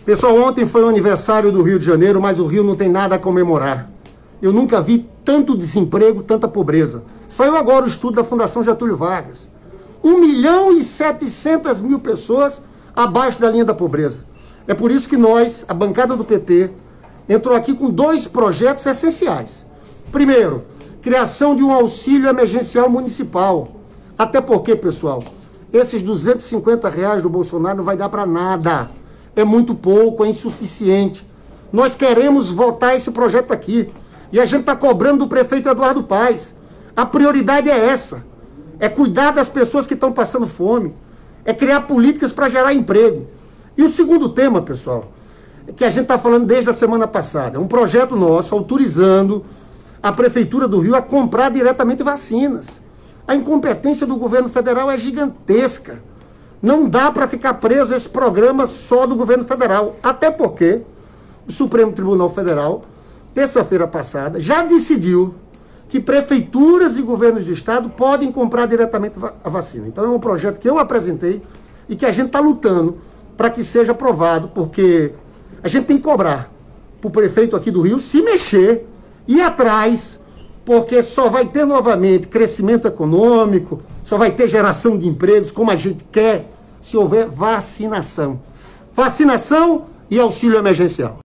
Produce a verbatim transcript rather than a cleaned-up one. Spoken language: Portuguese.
Pessoal, ontem foi o aniversário do Rio de Janeiro, mas o Rio não tem nada a comemorar. Eu nunca vi tanto desemprego, tanta pobreza. Saiu agora o estudo da Fundação Getúlio Vargas. um milhão e setecentas mil pessoas abaixo da linha da pobreza. É por isso que nós, a bancada do P T, entrou aqui com dois projetos essenciais. Primeiro, criação de um auxílio emergencial municipal. Até porque, pessoal, esses duzentos e cinquenta reais do Bolsonaro não vai dar para nada. É muito pouco, é insuficiente. Nós queremos votar esse projeto aqui. E a gente está cobrando do prefeito Eduardo Paes. A prioridade é essa. É cuidar das pessoas que estão passando fome. É criar políticas para gerar emprego. E o segundo tema, pessoal, que a gente está falando desde a semana passada, é um projeto nosso autorizando a Prefeitura do Rio a comprar diretamente vacinas. A incompetência do governo federal é gigantesca. Não dá para ficar preso a esse programa só do governo federal. Até porque o Supremo Tribunal Federal, terça-feira passada, já decidiu que prefeituras e governos de estado podem comprar diretamente a vacina. Então é um projeto que eu apresentei e que a gente está lutando para que seja aprovado, porque a gente tem que cobrar para o prefeito aqui do Rio se mexer, ir atrás, porque só vai ter novamente crescimento econômico, só vai ter geração de empregos, como a gente quer, se houver vacinação. Vacinação e auxílio emergencial.